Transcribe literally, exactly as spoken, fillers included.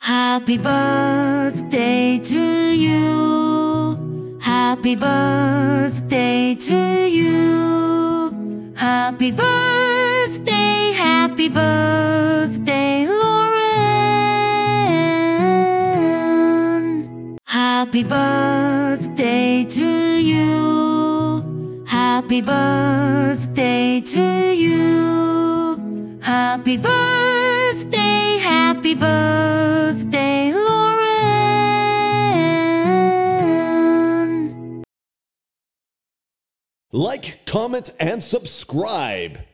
Happy birthday to you. Happy birthday to you. Happy birthday, happy birthday, Lauren. Happy birthday to you. Happy birthday to you. Happy birthday, happy birthday, Lauren. Like, comment, and subscribe.